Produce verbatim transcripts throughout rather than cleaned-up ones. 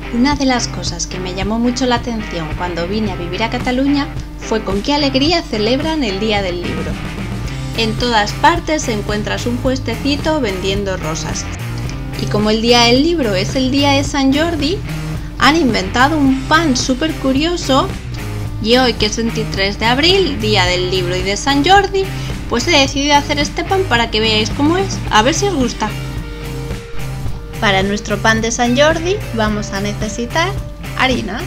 Una de las cosas que me llamó mucho la atención cuando vine a vivir a Cataluña fue con qué alegría celebran el Día del Libro. En todas partes encuentras un puestecito vendiendo rosas. Y como el Día del Libro es el día de Sant Jordi, han inventado un pan súper curioso y hoy, que es veintitrés de abril, Día del Libro y de Sant Jordi, pues he decidido hacer este pan para que veáis cómo es, a ver si os gusta. Para nuestro pan de Sant Jordi vamos a necesitar harina,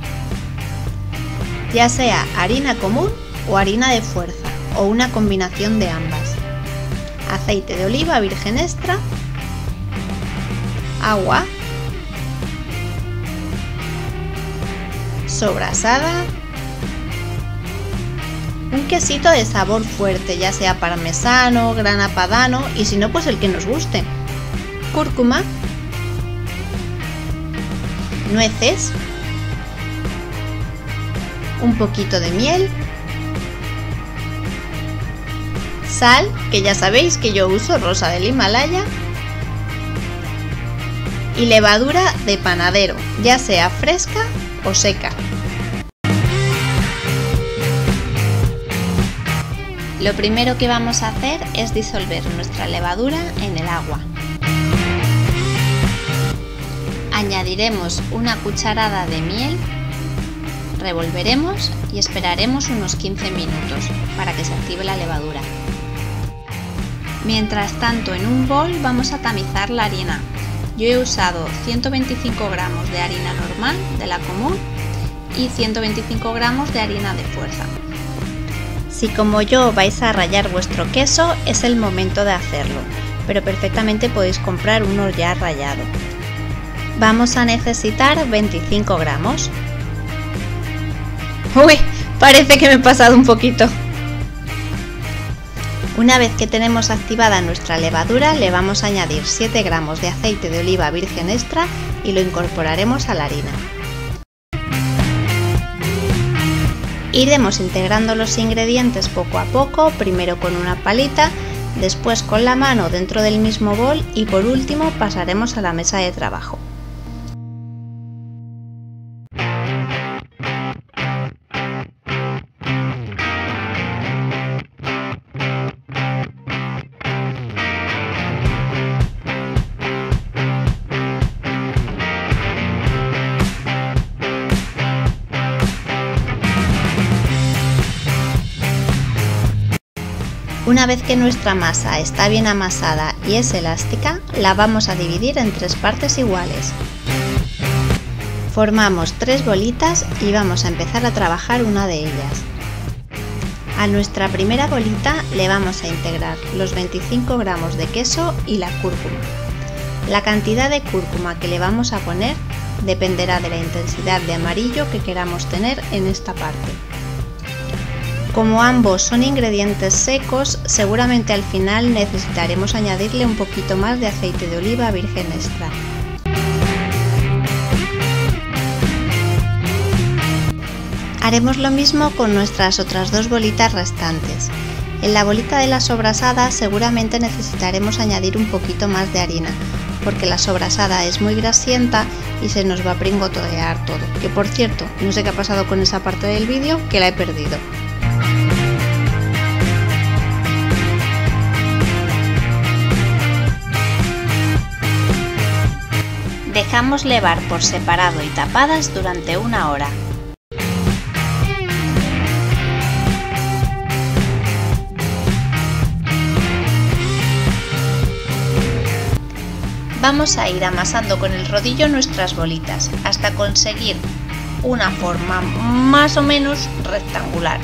ya sea harina común o harina de fuerza o una combinación de ambas, aceite de oliva virgen extra, agua, sobrasada, un quesito de sabor fuerte, ya sea parmesano, grana padano y si no pues el que nos guste, cúrcuma, nueces, un poquito de miel, sal, que ya sabéis que yo uso rosa del Himalaya, y levadura de panadero, ya sea fresca o seca. Lo primero que vamos a hacer es disolver nuestra levadura en el agua. Añadiremos una cucharada de miel, revolveremos y esperaremos unos quince minutos para que se active la levadura. Mientras tanto, en un bol vamos a tamizar la harina. Yo he usado ciento veinticinco gramos de harina normal, de la común, y ciento veinticinco gramos de harina de fuerza. Si como yo vais a rallar vuestro queso, es el momento de hacerlo, pero perfectamente podéis comprar uno ya rallado. Vamos a necesitar veinticinco gramos. Uy, parece que me he pasado un poquito. Una vez que tenemos activada nuestra levadura, le vamos a añadir siete gramos de aceite de oliva virgen extra y lo incorporaremos a la harina. Iremos integrando los ingredientes poco a poco, primero con una palita, después con la mano dentro del mismo bol y por último pasaremos a la mesa de trabajo. Una vez que nuestra masa está bien amasada y es elástica, la vamos a dividir en tres partes iguales. Formamos tres bolitas y vamos a empezar a trabajar una de ellas. A nuestra primera bolita le vamos a integrar los veinticinco gramos de queso y la cúrcuma. La cantidad de cúrcuma que le vamos a poner dependerá de la intensidad de amarillo que queramos tener en esta parte. Como ambos son ingredientes secos, seguramente al final necesitaremos añadirle un poquito más de aceite de oliva virgen extra. Haremos lo mismo con nuestras otras dos bolitas restantes. En la bolita de la sobrasada seguramente necesitaremos añadir un poquito más de harina, porque la sobrasada es muy grasienta y se nos va a pringotear todo. Que por cierto, no sé qué ha pasado con esa parte del vídeo, que la he perdido. Dejamos levar por separado y tapadas durante una hora. Vamos a ir amasando con el rodillo nuestras bolitas hasta conseguir una forma más o menos rectangular.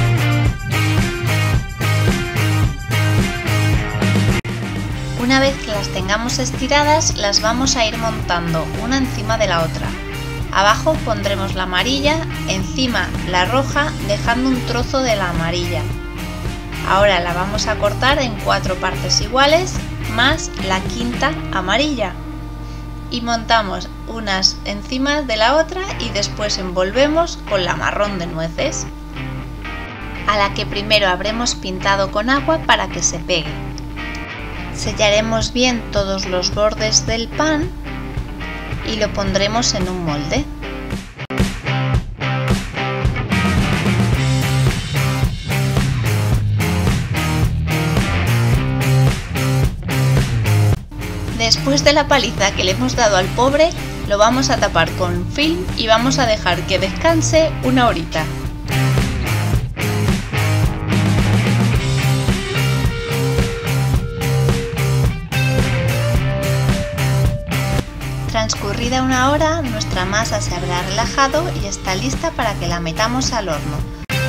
Una vez que las tengamos estiradas, las vamos a ir montando una encima de la otra. Abajo pondremos la amarilla, encima la roja, dejando un trozo de la amarilla. Ahora la vamos a cortar en cuatro partes iguales, más la quinta amarilla. Y montamos unas encima de la otra y después envolvemos con la marrón de nueces, a la que primero habremos pintado con agua para que se pegue. Sellaremos bien todos los bordes del pan y lo pondremos en un molde. Después de la paliza que le hemos dado al pobre, lo vamos a tapar con film y vamos a dejar que descanse una horita. Transcurrida una hora, nuestra masa se habrá relajado y está lista para que la metamos al horno.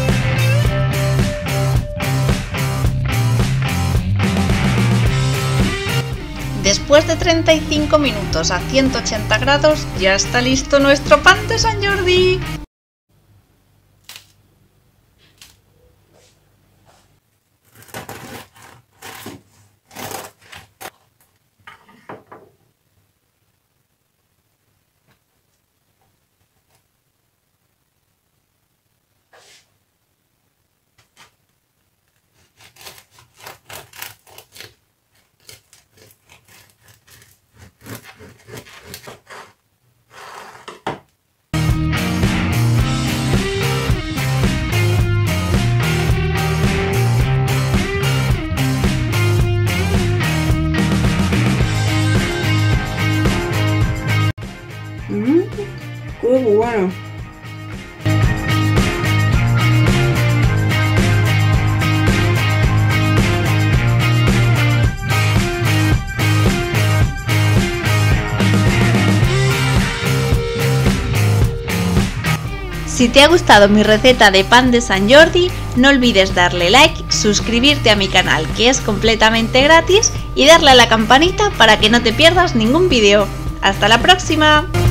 Después de treinta y cinco minutos a ciento ochenta grados, ya está listo nuestro pan de Sant Jordi. Mmm, qué bueno. Si te ha gustado mi receta de pan de Sant Jordi, no olvides darle like, suscribirte a mi canal que es completamente gratis y darle a la campanita para que no te pierdas ningún vídeo. ¡Hasta la próxima!